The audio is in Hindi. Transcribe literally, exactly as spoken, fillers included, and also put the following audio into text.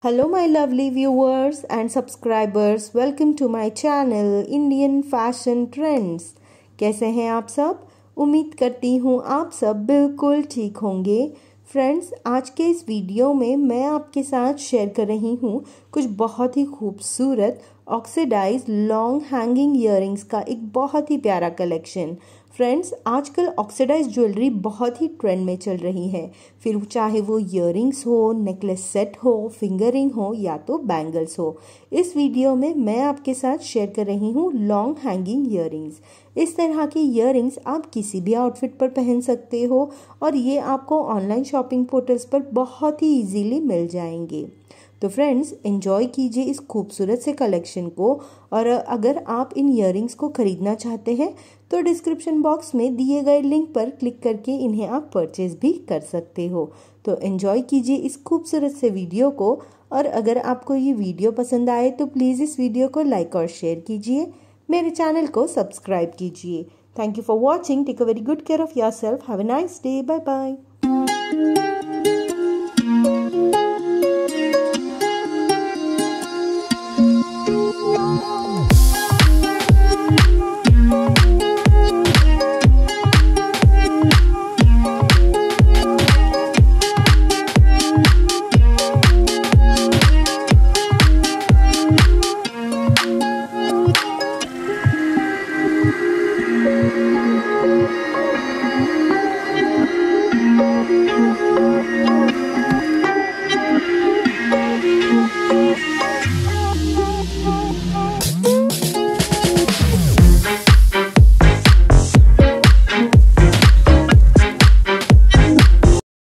Hello my lovely viewers and subscribers, welcome to my channel Indian Fashion Trends। कैसे हैं आप सब? उम्मीद करती हूँ आप सब बिल्कुल ठीक होंगे। फ्रेंड्स, आज के इस वीडियो में मैं आपके साथ शेयर कर रही हूँ कुछ बहुत ही खूबसूरत ऑक्सीडाइज लॉन्ग हैंगिंग ईयरिंग्स का एक बहुत ही प्यारा कलेक्शन। फ्रेंड्स, आजकल ऑक्सीडाइज ज्वेलरी बहुत ही ट्रेंड में चल रही है, फिर चाहे वो ईयरिंग्स हो, नेकलेस सेट हो, फिंगर रिंग हो या तो बैंगल्स हो। इस वीडियो में मैं आपके साथ शेयर कर रही हूँ लॉन्ग हैंगिंग ईयरिंग्स। इस तरह की ईयरिंग्स आप किसी भी आउटफिट पर पहन सकते हो और ये आपको ऑनलाइन शॉपिंग पोर्टल्स पर बहुत ही इजीली मिल जाएंगे। तो फ्रेंड्स, एंजॉय कीजिए इस खूबसूरत से कलेक्शन को। और अगर आप इन ईयरिंग्स को खरीदना चाहते हैं तो डिस्क्रिप्शन बॉक्स में दिए गए लिंक पर क्लिक करके इन्हें आप परचेज भी कर सकते हो। तो एंजॉय कीजिए इस खूबसूरत से वीडियो को। और अगर आपको ये वीडियो पसंद आए तो प्लीज़ इस वीडियो को लाइक और शेयर कीजिए, मेरे चैनल को सब्सक्राइब कीजिए। Thank you for watching. Take a very good care of your self. Have a nice day. Bye bye.